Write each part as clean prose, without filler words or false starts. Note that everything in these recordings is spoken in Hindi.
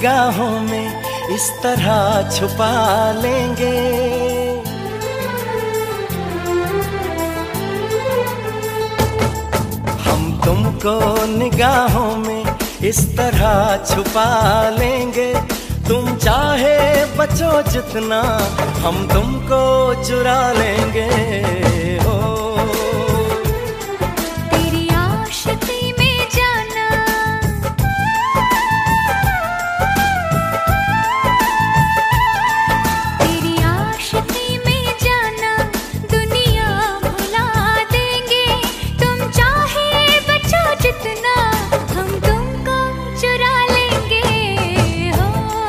निगाहों में इस तरह छुपा लेंगे। हम तुमको निगाहों में इस तरह छुपा लेंगे। तुम चाहे बचो जितना, हम तुमको चुरा लेंगे। हो तेरी आशिकी में जाना, तेरी आशिकी में जाना, दुनिया भुला देंगे। तुम चाहे बचो जितना, हम तुमको चुरा लेंगे। हो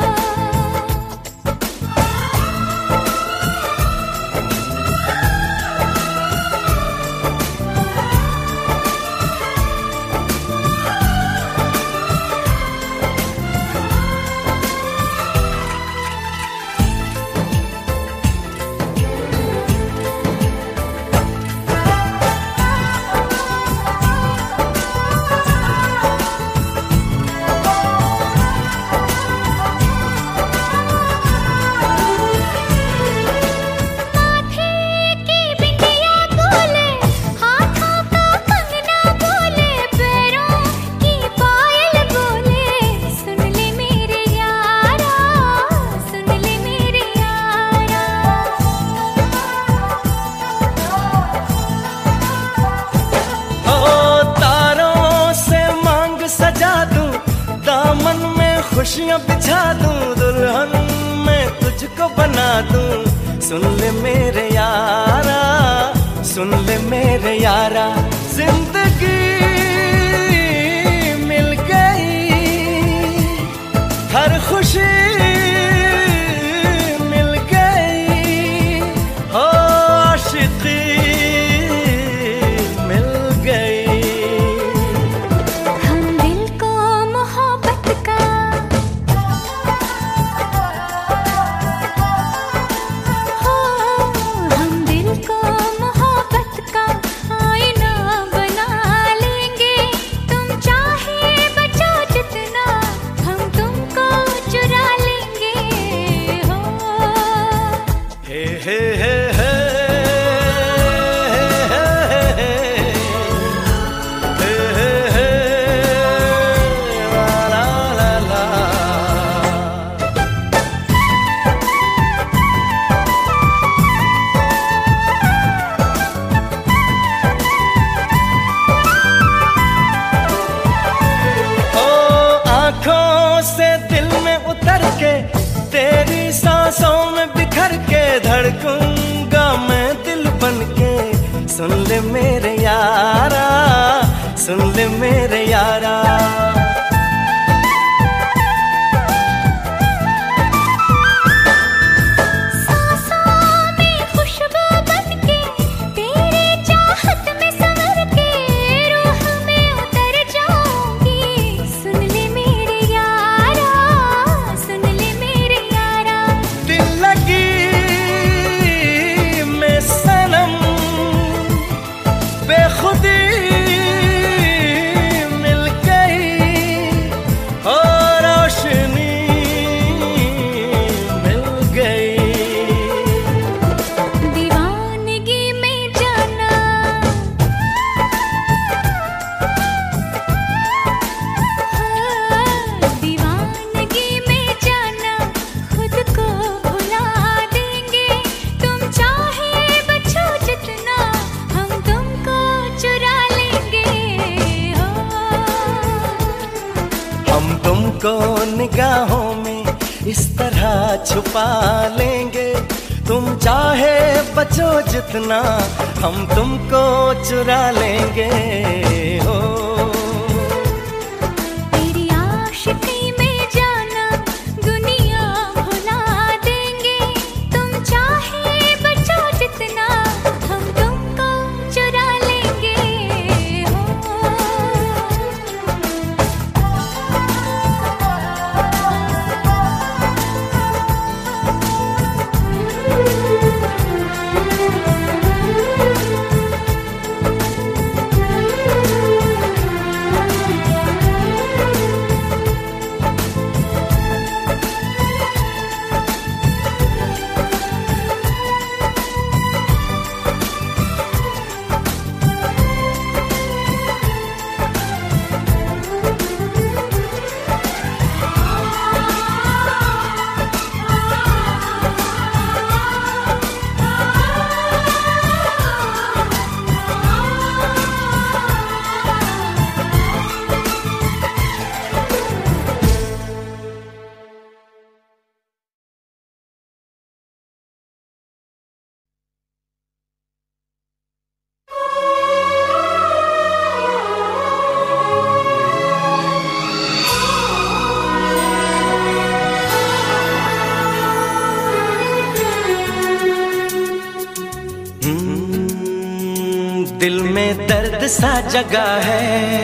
खुशियाँ बिछा दूं, दुल्हन मैं तुझको बना दूं। सुन ले मेरे यारा, सुन ले मेरे यारा, जिंदगी मिल गई, हर खुशी मिल गई। हो आशिकी मिल गई। हम दिल को मोहब्बत का, हम दिल को मोहब्बत का आईना बना लेंगे। तुम चाहे बचो जितना, हम तुमको चुरा लेंगे। हो हे हे हे हे से दिल में उतर के, तेरी सांसों में बिखर के, धड़कूंगा मैं दिल बन के। सुन ले मेरे यारा, सुन ले मेरे यारा, बेखुदी मिल गई, और रोशनी मिल गई। दीवानगी में जाना, दीवानगी में जाना, खुद को भुला देंगे। तुम चाहे बचो जितना, हम तुमको चुरा लेंगे। हो हम तुमको निगाहों में इस तरह छुपा लेंगे। तुम चाहे बचो जितना, हम तुमको चुरा लेंगे। हो तेरी आशिकी में जाना, दुनिया भुला देंगे। तुम चाहे बचो जितना, हम तुमको चुरा लेंगे। हो दिल में दर्द सा जगा है,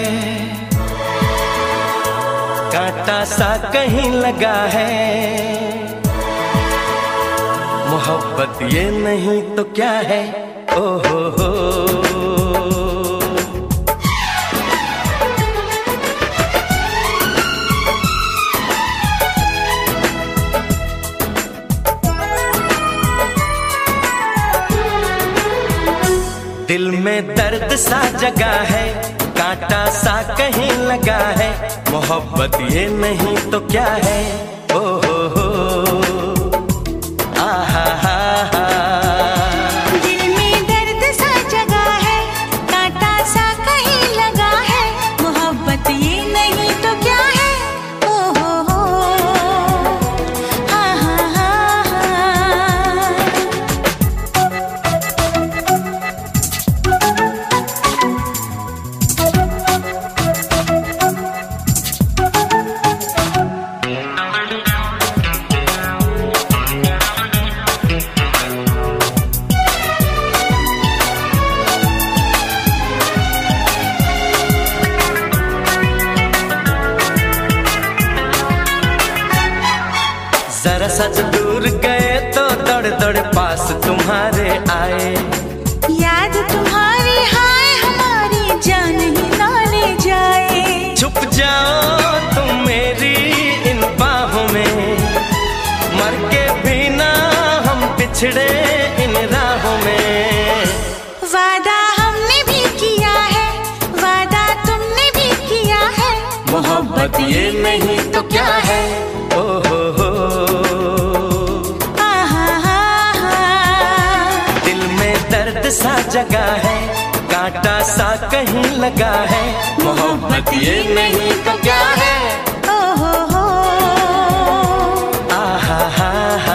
कांटा सा कहीं लगा है। मोहब्बत ये नहीं तो क्या है, ओ हो। दिल में दर्द सा जगा है, कांटा सा कहीं लगा है। मोहब्बत ये नहीं तो क्या है, ओ हो। आहा हा हा। दिल में दर्द सा जगा है, कांटा सा कहीं लगा है। मोहब्बत ये नहीं तो क्या है, ओ हो। आहा हा हा। जरा सच दूर गए तो दौड़ दौड़ पास तुम्हारे आए। याद तुम्हारी हाय हमारी जान ही ना ले जाए। छुप जाओ तुम मेरी इन बाहों में, मर के भी ना हम पिछड़े इन राहों में। वादा हमने भी किया है, वादा तुमने भी किया है। मोहब्बत ये नहीं तो क्या है, ओ हो। आहा हा हा। दिल में दर्द सा जगा है, कांटा सा कहीं लगा है। मोहब्बत ये नहीं तो क्या है, ओ हो। आहा हा हा।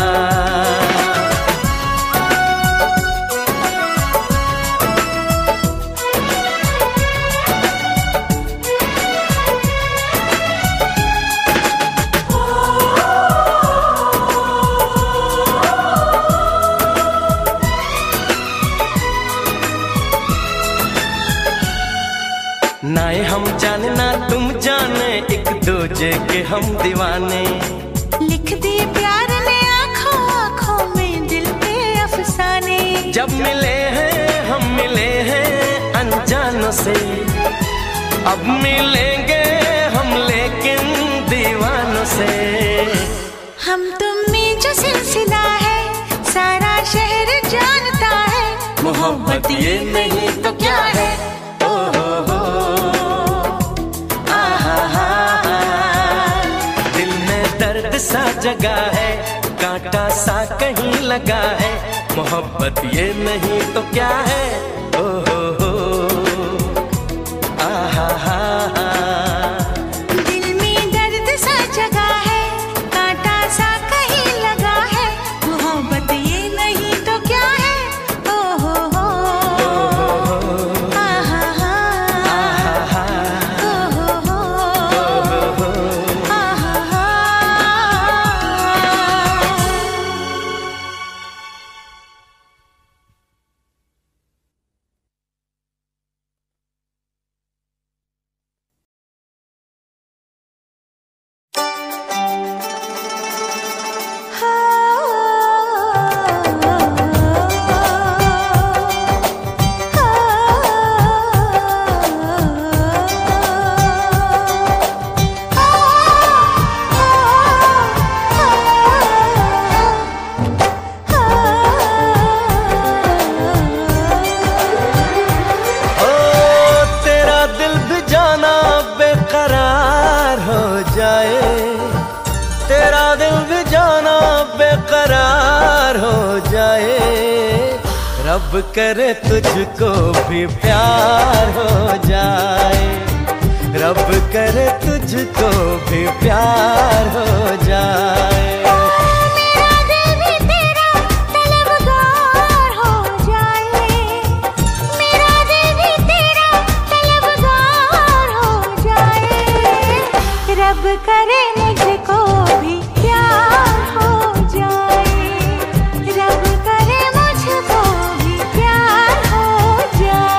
नाए हम जाने ना तुम जाने, एक दूजे के हम दीवाने। लिख दिए प्यार ने आँखों आँखों में दिल पे अफसाने। जब मिले हैं हम मिले हैं अनजानों से, अब मिलेंगे हम लेकिन दीवानों से। हम तुम में जो सिलसिला है, सारा शहर जानता है। मोहब्बत ये नहीं तो क्या है, ओ हो। आहा हा हा। दिल में दर्द सा जगा है, कांटा सा कहीं लगा है। मोहब्बत ये नहीं तो क्या है, ओ हो। आहा हा हा। दिल में दर्द सा जगा है, कांटा सा कहीं लगा है। मोहब्बत ये नहीं तो क्या है, ओ हो। आहा हा। आहा हा। ओ हो। आहा हा। तेरा दिल भी जाना बेकरार हो जाए। रब करे तुझको भी प्यार हो जाए, रब करे तुझको भी प्यार हो जाए। मेरा दिल भी तेरा तलबगार हो जाए, मेरा दिल भी तेरा तलबगार हो जाए। रब करे मुझको भी प्यार हो जाए, रब करे मुझको भी प्यार हो जाए।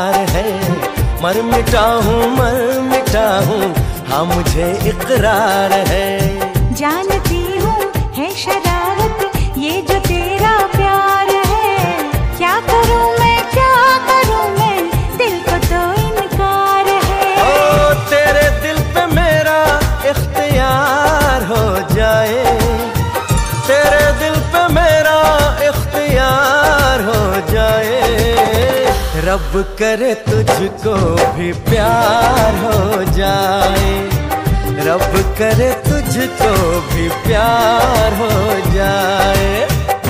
प्यार है। मर मिटा हूँ हाँ मुझे इकरार है। जानती हूँ है शरारत ये जो तेरा प्यार है। क्या करूँ मैं दिल को तो इनकार है। ओ तेरे दिल पे मेरा इख्तियार हो जाए, तेरे दिल पे मेरा इख्तियार हो जाए। रब करे तुझको भी प्यार हो जाए, रब करे तुझको भी प्यार हो जाए।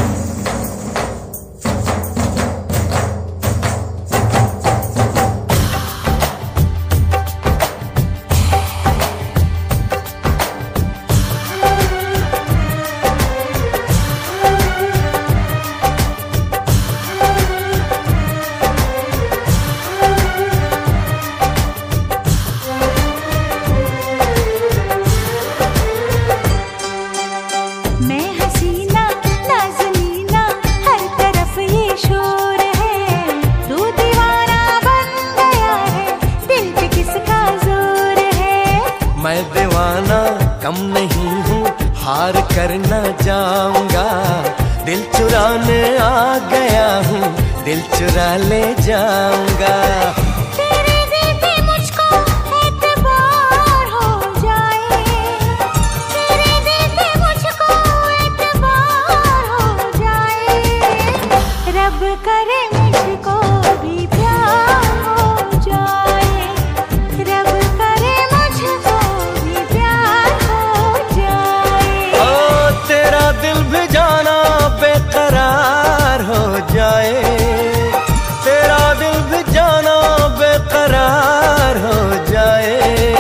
मैं दीवाना कम नहीं हूँ, हार कर न जाऊंगा। दिल चुराने आ गया हूँ, दिल चुरा ले जाऊंगा। तेरे दिल पे मुझको एतबार हो जाए, तेरे दिल पे मुझको एतबार हो जाए। रब करे मुझको भी प्यार हो जाए, रब करे मुझको भी प्यार हो जाए। ओ तेरा दिल भी जाना बेकरार हो जाए, तेरा दिल भी जाना बेकरार हो जाए।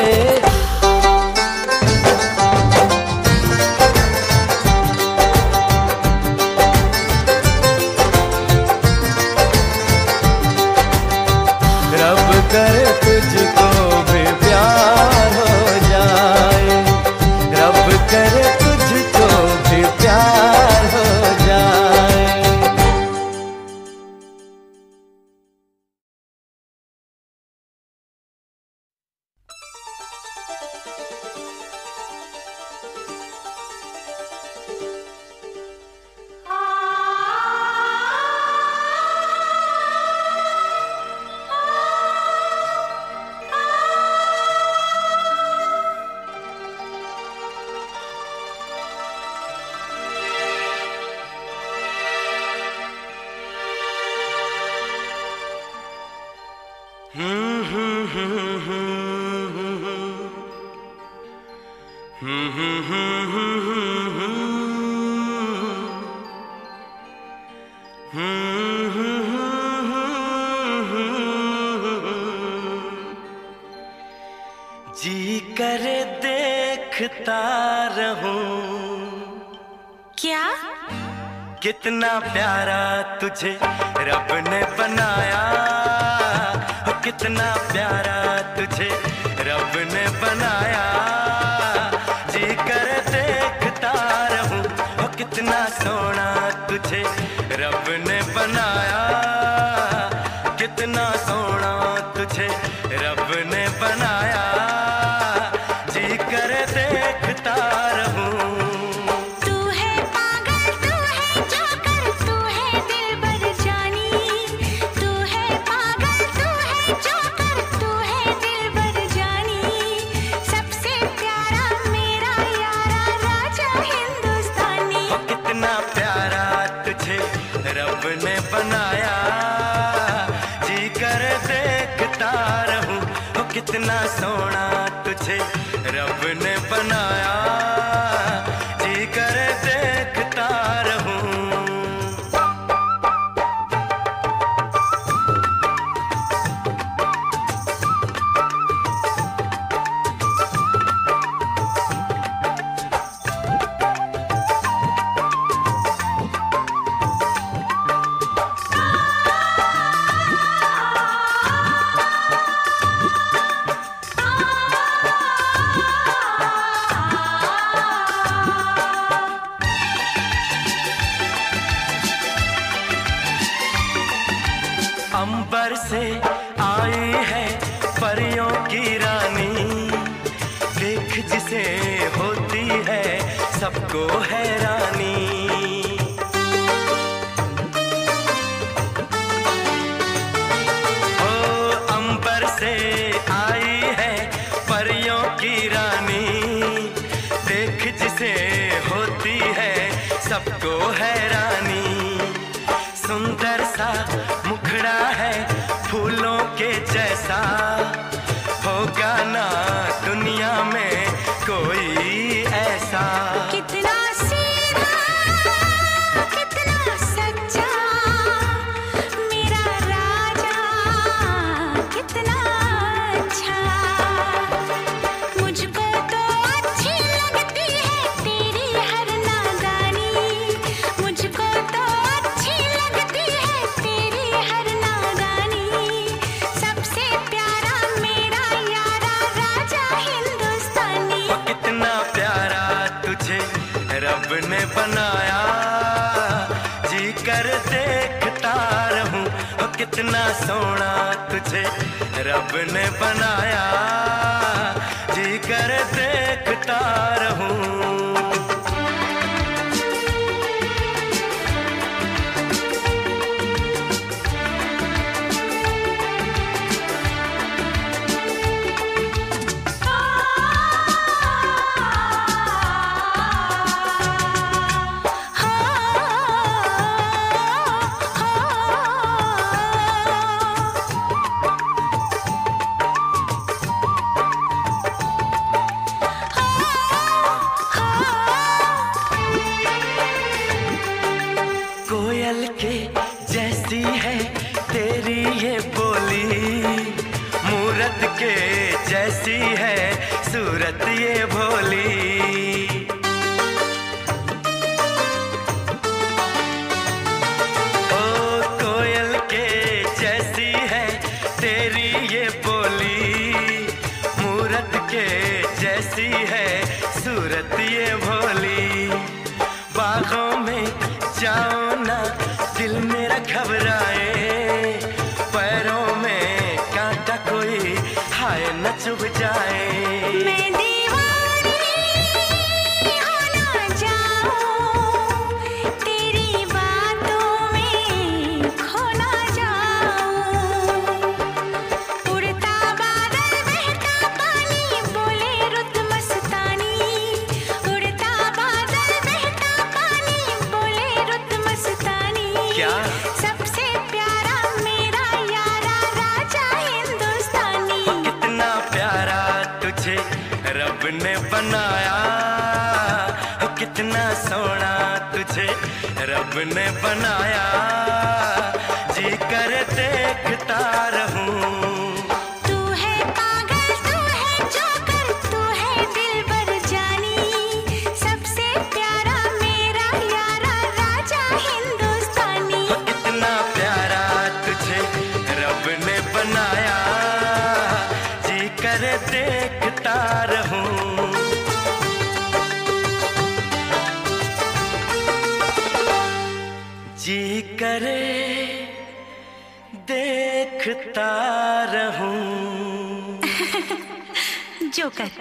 रब करे तुझको भी प्यार हो जाए, रब करे तुझको भी प्यार हो जाए। जी करे देखता रहूं क्या? कितना प्यारा तुझे रब ने बनाया, हो कितना प्यारा तुझे रब ने बनाया। जी करे देखता रहूं, हो कितना सोना तुझे रब ने बनाया, कितना सोना तुझे रब ने बनाया। जी करे देखता रहूं। तू है पागल, तू है जोकर, तू है दिलबर जानी। तू है पागल, तू है जोकर, तू है दिलबर जानी। सबसे प्यारा मेरा यारा राजा हिंदुस्तानी। हो कितना प्यारा तुझे रब ने बनाया। जी करे देखता रहूं, हो कितना सोना तुझे रब ने बनाया। जी करे देखता रहूं। जैसा होगा ना दुनिया में कोई ऐसा। कितना सीधा कितना सच्चा मेरा राजा, कितना अच्छा। मुझको तो अच्छी लगती है तेरी हर नादानी, मुझको तो अच्छी लगती है तेरी हर नादानी। सबसे प्यारा मेरा यारा राजा हिंदुस्तानी। कितना प्यारा तुझे रब ने बनाया, जी कर देखता रहूं। कितना सोना तुझे रब ने बनाया, जी कर देखता रहूं। कोयल के जैसी है तेरी ये बोली, मूरत के जैसी है सूरत ये भोली। ओ कोयल के जैसी है तेरी ये बोली, मूरत के जैसी है सूरत ये भोली। बागों में जाओ ना दिल मेरा घबराए, पैरों में कांटा कोई हाय न चुभ जाए। मैं दीवानी हो ना जाऊं, तेरी बातों में खो ना जाऊं। उड़ता बादल बहता पानी बोले रुत मस्तानी, उड़ता बादल बहता पानी बोले रुत मस्तानी। क्या? सबसे प्यारा मेरा यारा राजा हिंदुस्तानी। कितना प्यारा तुझे रब ने बनाया, कितना सोना तुझे रब ने बनाया, जी कर देखता रहूं। तू है पागल तू है जोकर तू है दिलबर जानी, सबसे प्यारा मेरा यारा राजा हिंदुस्तानी। कितना प्यारा तुझे रब ने बनाया, जी कर देखता रहूं। जी करे देखता रहूं। जोकर।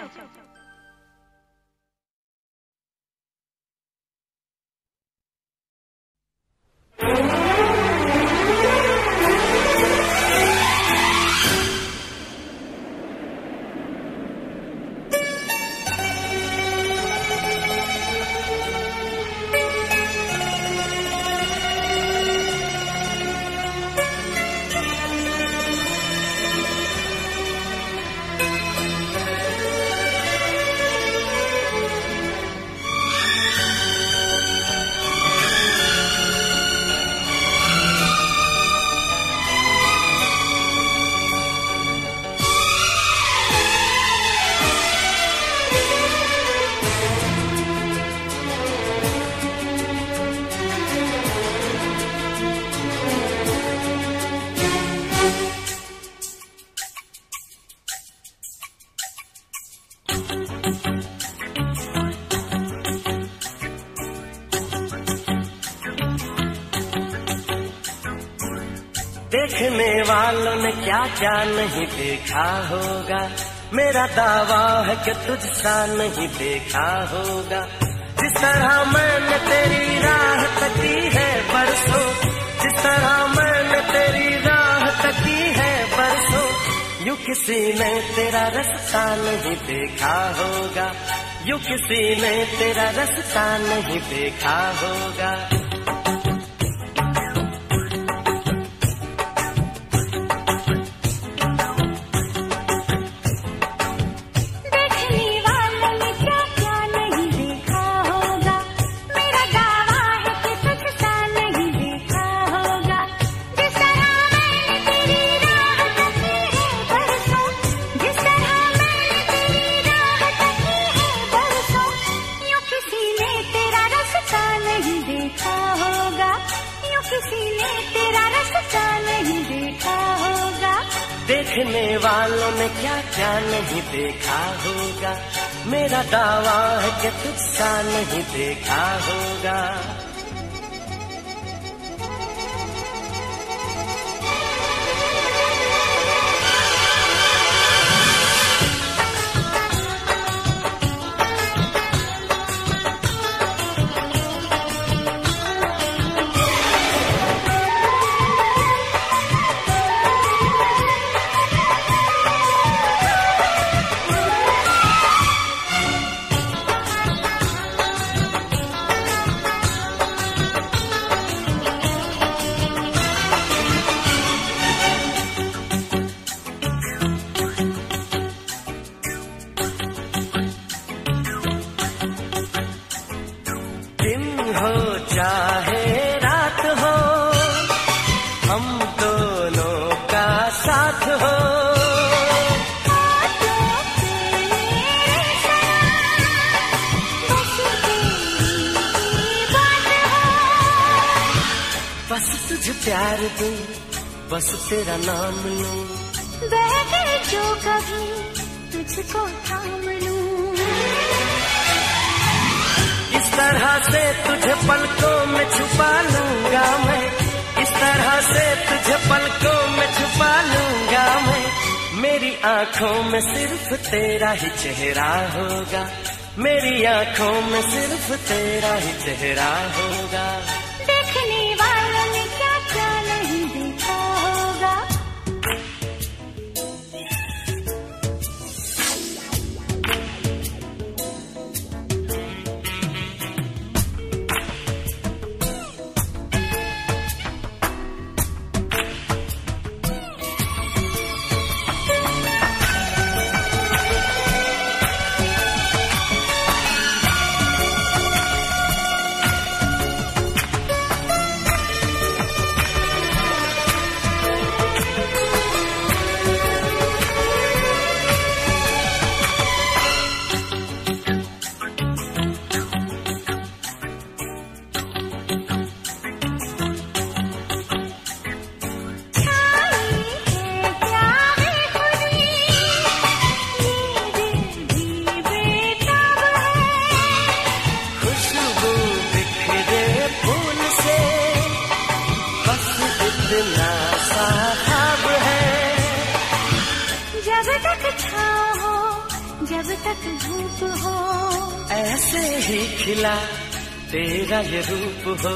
देखने वालों ने क्या क्या नहीं देखा होगा, मेरा दावा है कि तुझसा नहीं देखा होगा। जिस तरह मैंने तेरी राह तकी है बरसों, जिस तरह मैंने तेरी राह तकी है बरसों, यूं किसी ने तेरा रास्ता नहीं देखा होगा, यूं किसी ने तेरा रास्ता नहीं देखा होगा। देखने वालों ने क्या क्या नहीं देखा होगा, मेरा दावा है कि तुझसा नहीं देखा होगा। चाहे रात हो, हम दोनों का साथ हो। बस तुझे प्यार दूं, बस तेरा नाम लूं, बहके जो कभी तुझको थाम लूं। इस तरह से तुझे पलकों में छुपा लूंगा मैं, इस तरह से तुझे पलकों में छुपा लूंगा मैं। मेरी आंखों में सिर्फ तेरा ही चेहरा होगा, मेरी आंखों में सिर्फ तेरा ही चेहरा होगा। देखने वालों ने क्या क्या नहीं देखा होगा। जब तक धूप हो, ऐसे ही खिला तेरा ये रूप हो।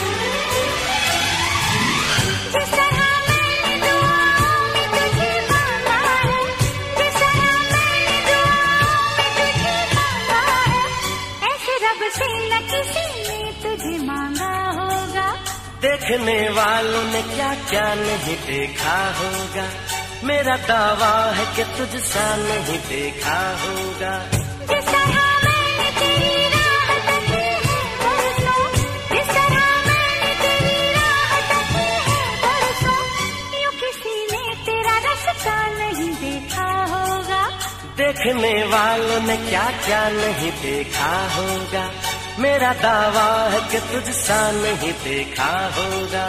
जिस तरह मैंने दुआओं में तुझे मांगा है, जिस तरह मैंने दुआओं में तुझे मांगा है, ऐसे रब से न किसी ने तुझे मांगा होगा। देखने वालों ने क्या क्या नहीं देखा होगा, मेरा दावा है कि तुझसा नहीं देखा होगा। जिस तरह मैंने तेरी राह तकी है बरसों, जिस तरह मैंने तेरी राह तकी है बरसों, यूं किसी ने तेरा रास्ता नहीं देखा होगा। देखने वालों ने क्या क्या नहीं देखा होगा, मेरा दावा है कि तुझसा नहीं देखा होगा।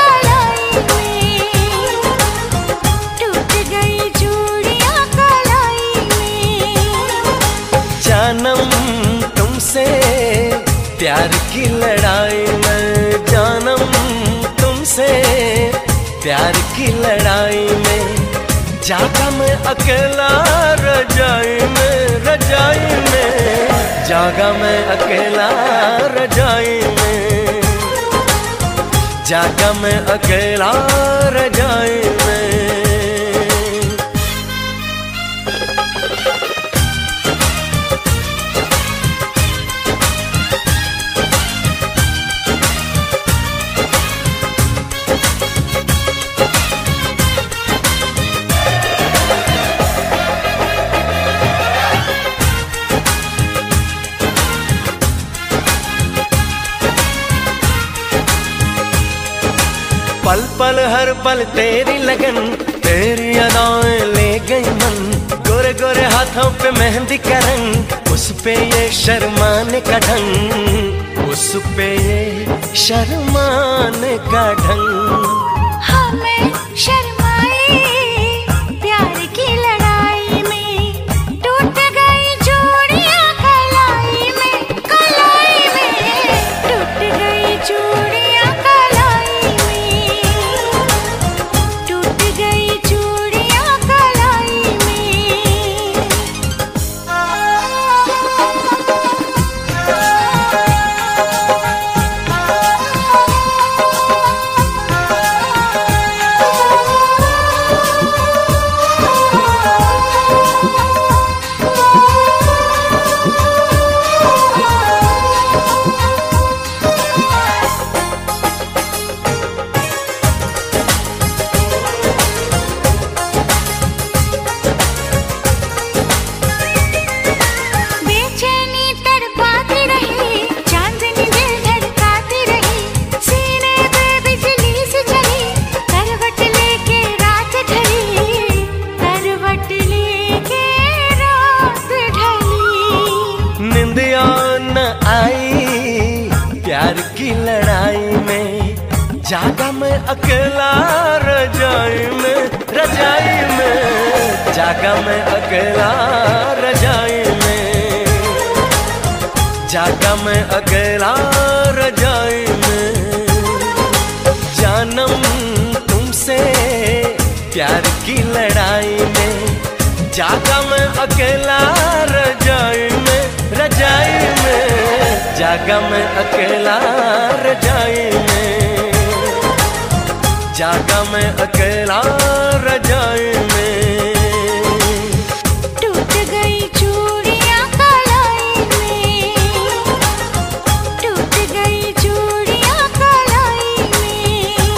चूड़ियां कलाई तुमसे प्यार की लड़ाई में जानम, तुमसे प्यार की लड़ाई में जागा मैं अकेला रजाई में, रजाई में जागा मैं अकेला रजाई में, जागा मैं अकेला रजाई में। पल पल हर पल तेरी लगन, तेरी अदाएं ले गई मन, गोरे गोरे हाथों पे मेहंदी का रंग, उस पे ये शर्माने का ढंग, उस पे ये शर्माने का ढंग। हमें शर्माए प्यार की लड़ाई में, टूट गई चूड़ियां कलाई में, कलाई में टूट गई चूड़ियां कलाई में, टूट गई चूड़ियां कलाई में। बेचैनी तड़पाती रही, चांदनी दिल धड़काती रही, सीने पे बिजली सी चली, करवट लेके रात ढली, करवट लेके रात ढली। निंदिया न आई प्यार की लड़ाई में, जागा मैं अकेला रजाई में, रजाई में जागा मैं अकेला रजाई में, जागा मैं अकेला रजाई में। जानम तुमसे प्यार की लड़ाई में, जागा मैं अकेला रजाई में, रजाई में जागा मैं अकेला रजाई में, जागा मैं अकेला रजाई में। टूट गई चूड़ियां कलाई में, टूट गई चूड़ियां कलाई में।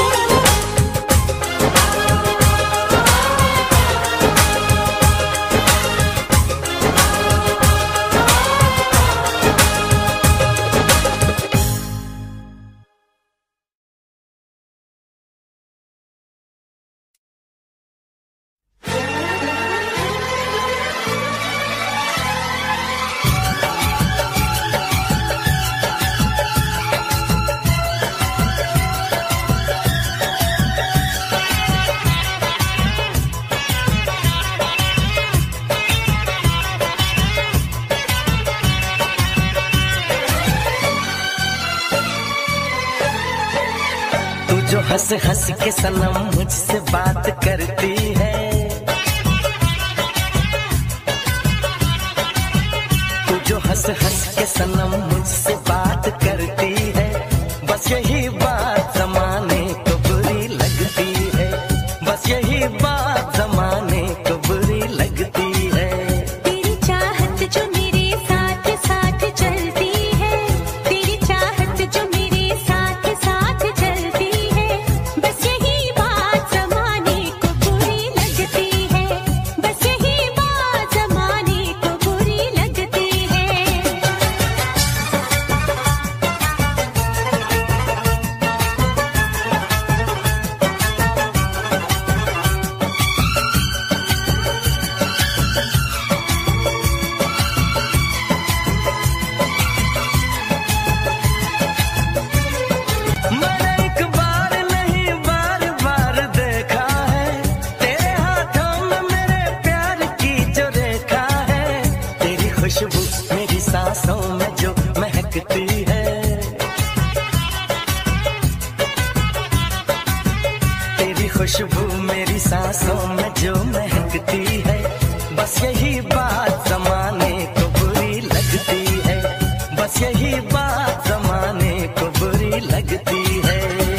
तू जो हंस हंस के सनम मुझसे बात करती है, तू जो हंस हंस के सनम मुझसे बात करती है, बस यही बात जमाने को बुरी लगती है, बस यही बात जमाने को बुरी लगती है। तेरी चाहत जो मेरे साथ साथ चलती है, तेरी चाहत जो मेरे साथ साथ चलती है, बस यही बात जमाने को बुरी लगती है, बस यही बात जमाने को बुरी लगती है। बस यही बात जमाने को बुरी लगती है, बस यही बात जमाने को बुरी लगती है।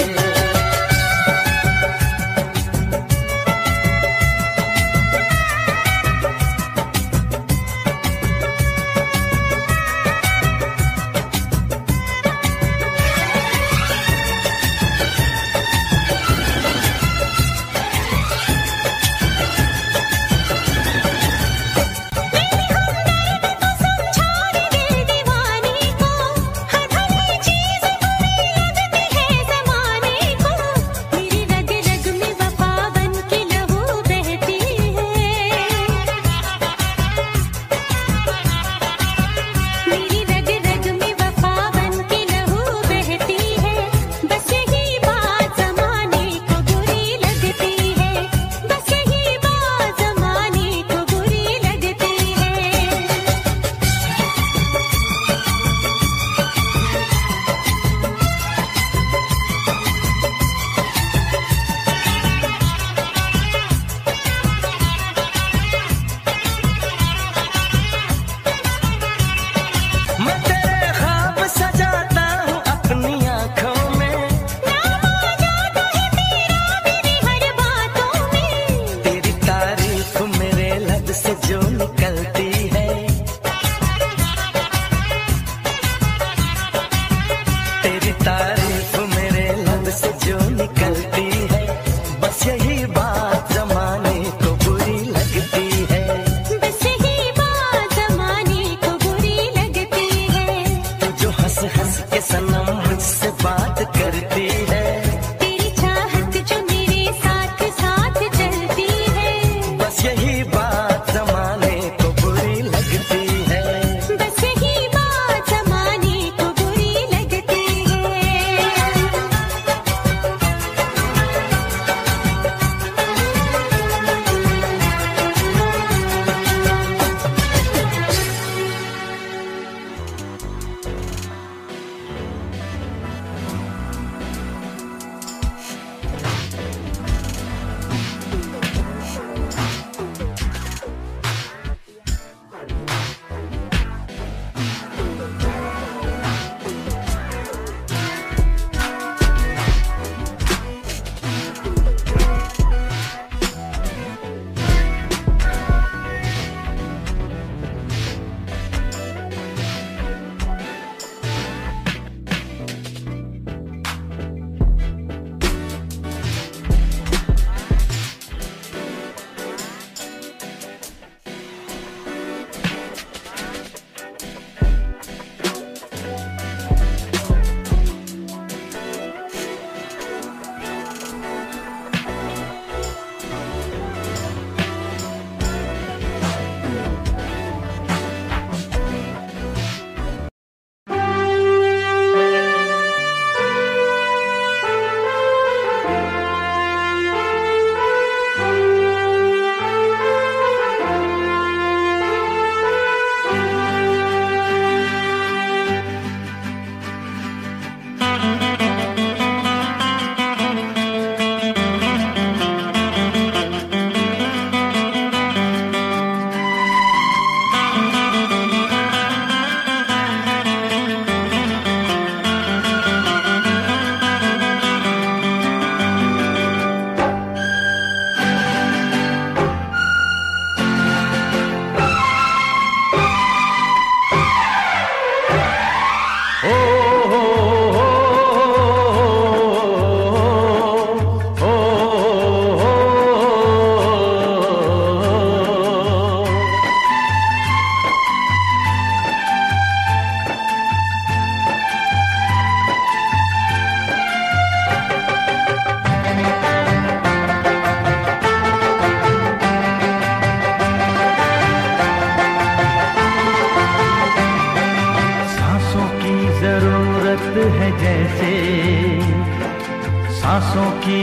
सांसों की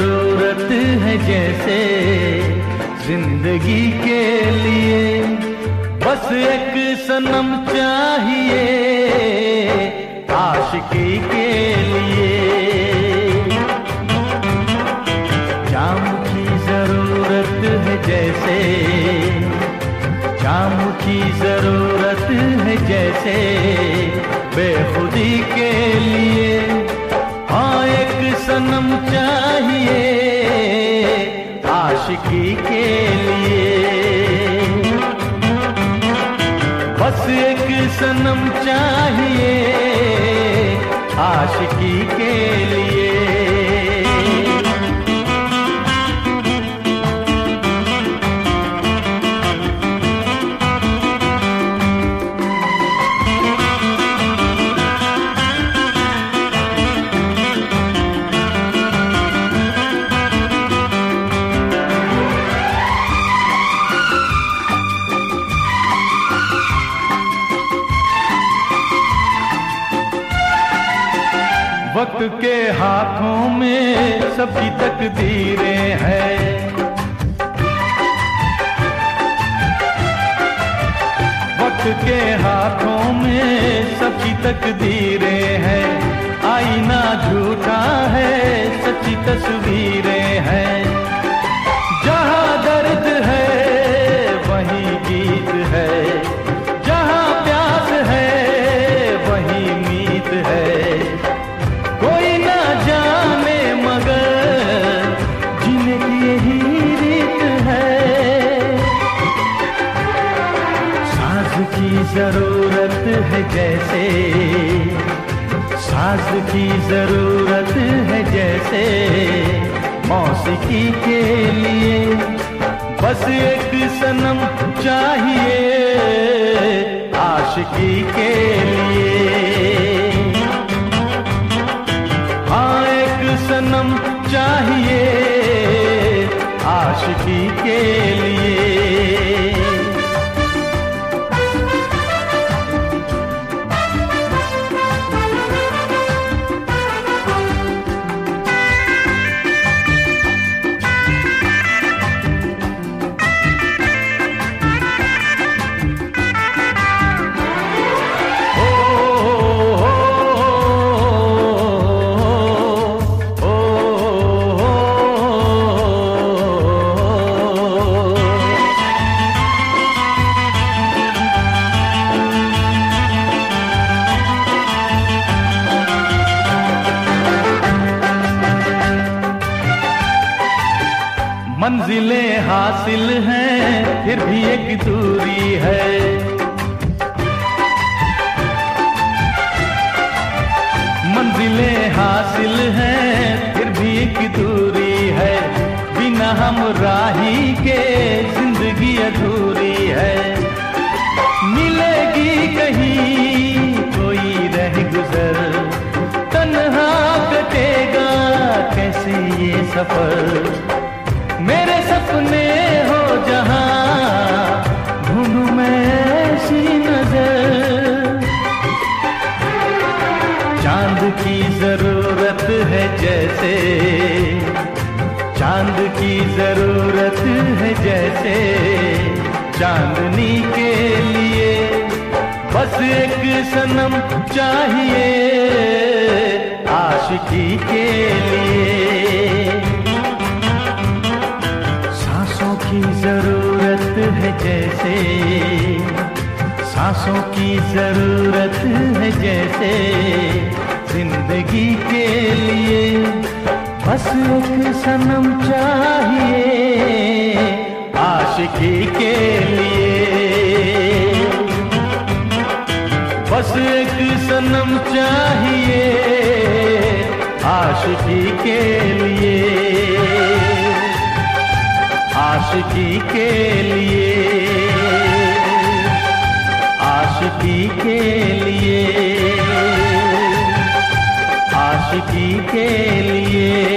जरूरत है जैसे जिंदगी के लिए, बस एक सनम चाहिए आशिकी के लिए। जाम की जरूरत है जैसे शाम की जरूरत है जैसे बेखुदी के लिए। हाँ एक सनम चाहिए आशिकी के लिए, बस एक सनम चाहिए आशिकी के लिए। वक्त के हाथों में सबकी तकदीरें हैं, वक्त के हाथों में सबकी तकदीरें हैं। आईना झूठा है सच्ची तस्वीरें हैं, जहाँ दर्द है वहीं गीत है, जहाँ प्यास है वहीं मीत है। कोई ना जाने मगर जीने की यही रीत है। साज की जरूरत है जैसे, साज की जरूरत है जैसे मौसीकी के लिए। बस एक सनम चाहिए आशिकी के लिए। हाँ एक सनम चाहिए आशिकी के लिए। मंजिलें हासिल हैं फिर भी एक दूरी है, मंजिलें हासिल हैं फिर भी एक दूरी है। बिना हम राही के जिंदगी अधूरी है। मिलेगी कहीं कोई रह गुजर, तन्हा कटेगा कैसे ये सफर। मेरे सपने हो जहां ढूंढूं मैं ऐसी नजर। चांद की जरूरत है जैसे, चांद की जरूरत है जैसे चांदनी के लिए। बस एक सनम चाहिए आशिकी के लिए। सांसों की जरूरत है जैसे, सांसों की जरूरत है जैसे जिंदगी के लिए। बस एक सनम चाहिए आशिकी के लिए। बस एक सनम चाहिए आशिकी के लिए, आशिकी के लिए, आशिकी के लिए, आशिकी के लिए।